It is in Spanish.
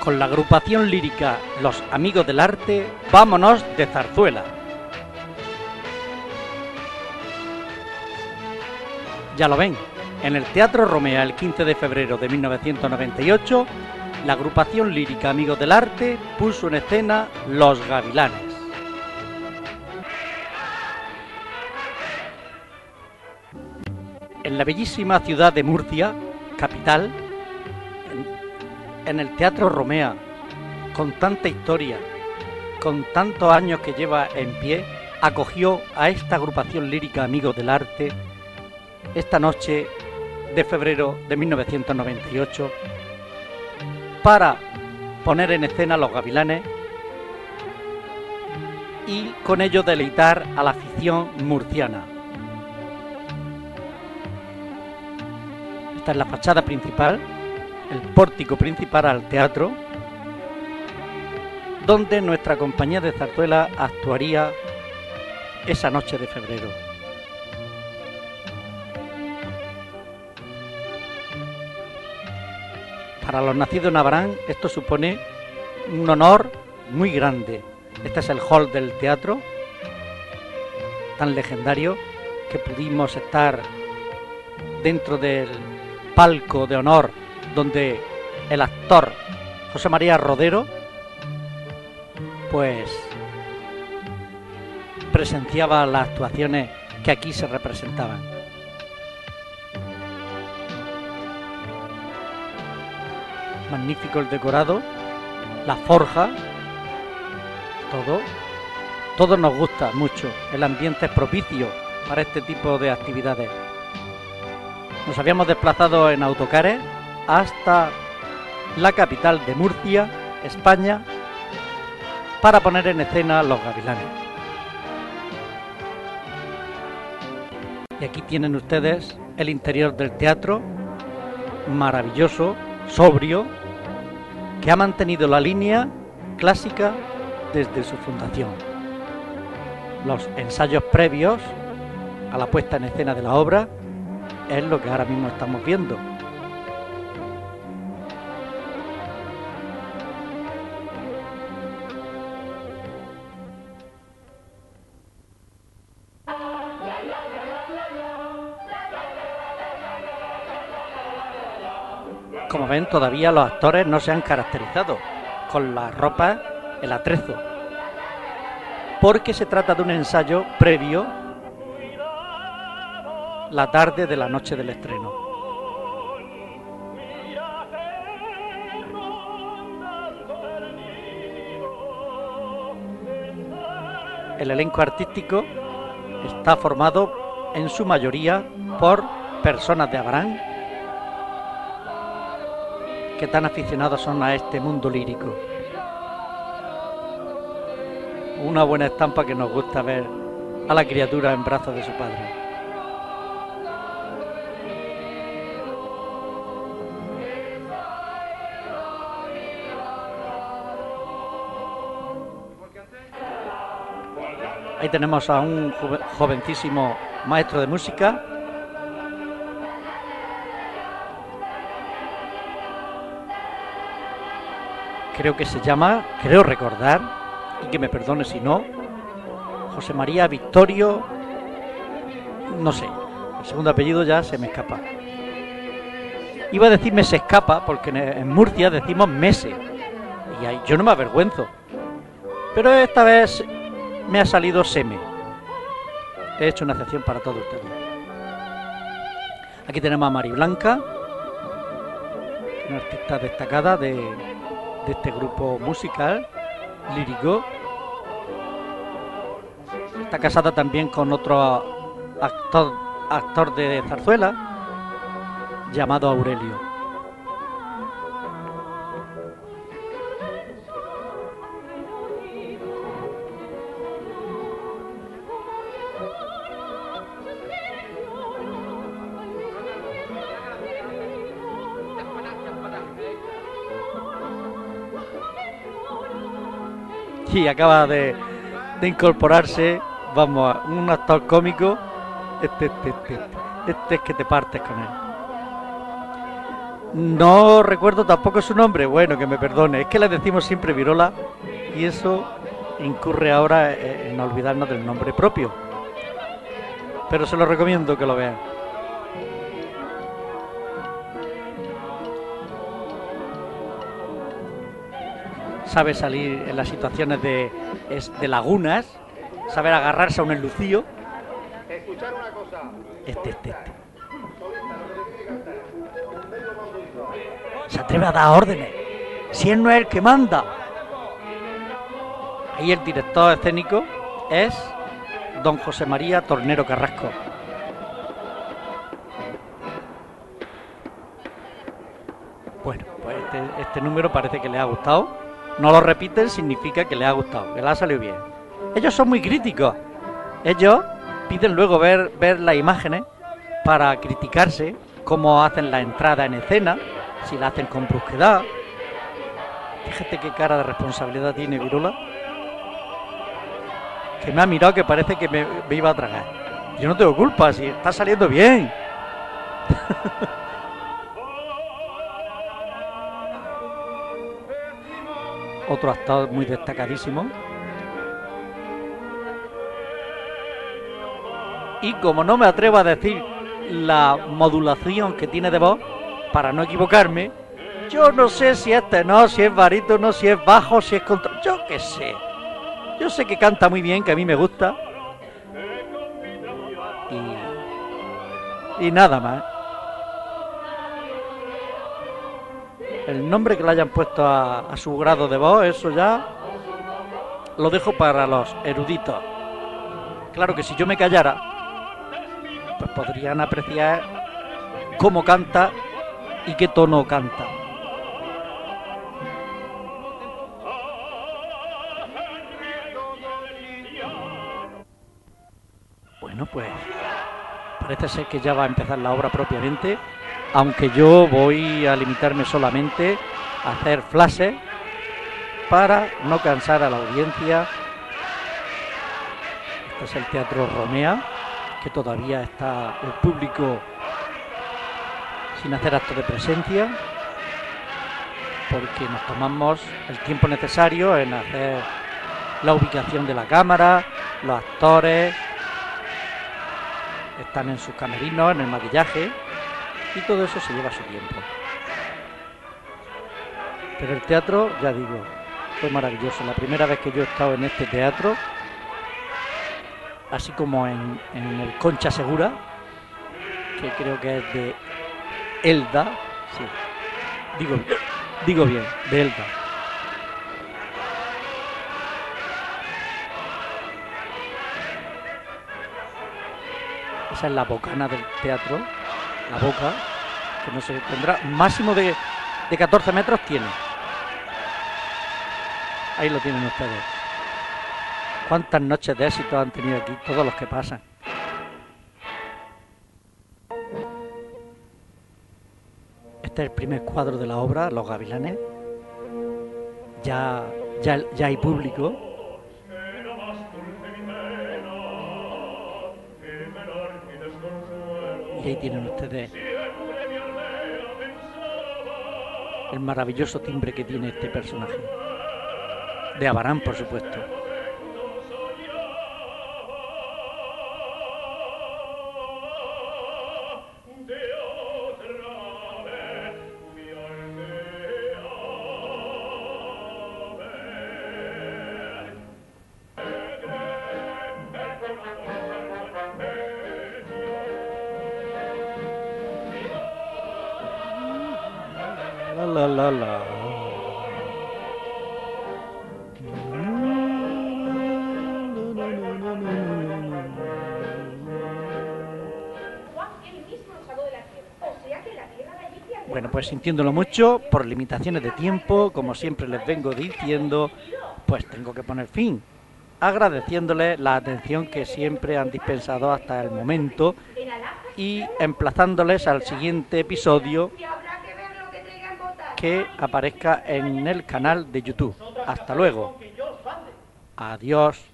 con la agrupación lírica Los Amigos del Arte, vámonos de zarzuela. Ya lo ven, en el Teatro Romea el 15 de febrero de 1998, la agrupación lírica Amigos del Arte puso en escena Los Gavilanes. En la bellísima ciudad de Murcia, capital, en el Teatro Romea, con tanta historia, con tantos años que lleva en pie, acogió a esta agrupación lírica Amigos del Arte esta noche de febrero de 1998 para poner en escena Los Gavilanes y con ello deleitar a la afición murciana. Esta es la fachada principal, el pórtico principal al teatro, donde nuestra compañía de zarzuela actuaría esa noche de febrero. Para los nacidos en Abraham esto supone un honor muy grande. Este es el hall del teatro, tan legendario, que pudimos estar dentro del palco de honor donde el actor José María Rodero pues presenciaba las actuaciones que aquí se representaban. Magnífico el decorado, la forja, todo nos gusta mucho. El ambiente es propicio para este tipo de actividades. Nos habíamos desplazado en autocares hasta la capital de Murcia, España, para poner en escena Los Gavilanes. Y aquí tienen ustedes el interior del teatro, maravilloso, sobrio, que ha mantenido la línea clásica desde su fundación. Los ensayos previos a la puesta en escena de la obra es lo que ahora mismo estamos viendo. Como ven, todavía los actores no se han caracterizado con la ropa, el atrezo, porque se trata de un ensayo previo la tarde de la noche del estreno. El elenco artístico está formado en su mayoría por personas de Abraham que tan aficionados son a este mundo lírico. Una buena estampa que nos gusta ver a la criatura en brazos de su padre. Ahí tenemos a un jovencísimo maestro de música. Creo que se llama, creo recordar, y que me perdone si no, José María Victorio, no sé, el segundo apellido ya se me escapa. Iba a decirme se escapa porque en Murcia decimos mese, y ahí, yo no me avergüenzo, pero esta vez me ha salido seme. He hecho una excepción para todos ustedes. Aquí tenemos a Mari Blanca, una artista destacada de este grupo musical lírico. Está casada también con otro actor de zarzuela llamado Aurelio. Y acaba de incorporarse, vamos, un actor cómico, este es que te partes con él. No recuerdo tampoco su nombre. Bueno, que me perdone. Es que le decimos siempre Virola y eso incurre ahora en olvidarnos del nombre propio. Pero se lo recomiendo que lo vean. Sabe salir en las situaciones de lagunas, saber agarrarse a un enlucido. Escuchar una cosa. Este. Se atreve a dar órdenes. Si él no es el que manda. Ahí el director escénico es don José María Tornero Carrasco. Bueno, pues este número parece que le ha gustado. No lo repiten, significa que le ha gustado, que le ha salido bien. Ellos son muy críticos. Ellos piden luego ver las imágenes para criticarse, cómo hacen la entrada en escena, si la hacen con brusquedad. Fíjate qué cara de responsabilidad tiene Virola, que me ha mirado que parece que me iba a tragar. Yo no tengo culpa, si está saliendo bien. Otro actor muy destacadísimo. Y como no me atrevo a decir la modulación que tiene de voz, para no equivocarme, yo no sé si es tenor, si es barítono, si es bajo, si es contra... Yo qué sé. Yo sé que canta muy bien, que a mí me gusta. Y nada más. El nombre que le hayan puesto a su grado de voz, eso ya lo dejo para los eruditos. Claro que si yo me callara, pues podrían apreciar cómo canta y qué tono canta. Bueno, pues parece ser que ya va a empezar la obra propiamente, aunque yo voy a limitarme solamente a hacer flashes para no cansar a la audiencia. Este es el Teatro Romea, que todavía está el público sin hacer acto de presencia, porque nos tomamos el tiempo necesario en hacer la ubicación de la cámara, los actores están en sus camerinos, en el maquillaje, y todo eso se lleva su tiempo. Pero el teatro, ya digo, fue maravilloso. La primera vez que yo he estado en este teatro, así como en el Concha Segura, que creo que es de Elda, sí, digo bien, de Elda. Esa es la bocana del teatro, la boca, que no se tendrá, máximo de 14 metros tiene. Ahí lo tienen ustedes. ¿Cuántas noches de éxito han tenido aquí todos los que pasan? Este es el primer cuadro de la obra, Los Gavilanes. Ya hay público. Y ahí tienen ustedes el maravilloso timbre que tiene este personaje. De Abarán, por supuesto. La. Bueno, pues sintiéndolo mucho, por limitaciones de tiempo, como siempre les vengo diciendo, pues tengo que poner fin, agradeciéndoles la atención que siempre han dispensado hasta el momento y emplazándoles al siguiente episodio que aparezca en el canal de YouTube. Hasta luego. Adiós.